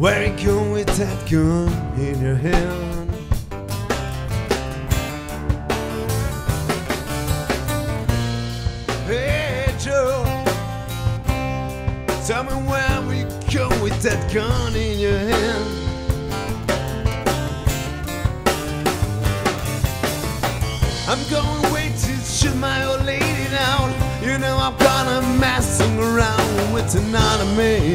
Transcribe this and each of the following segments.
Where you go with that gun in your hand? Hey Joe, tell me where we go with that gun in your hand. I'm going away to shoot my old lady down. You know I'm gonna messing around with another man.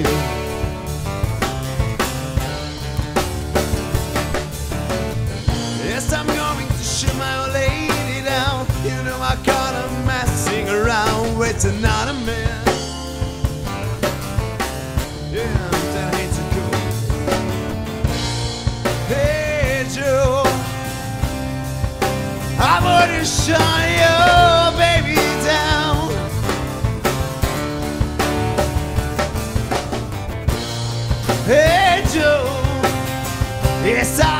Yes, I'm going to shoot my old lady down. You know I'm gonna messing around with another man. Yeah, that ain't so cool. Hey Joe, I'm gonna shut your baby down. Hey Joe, yes I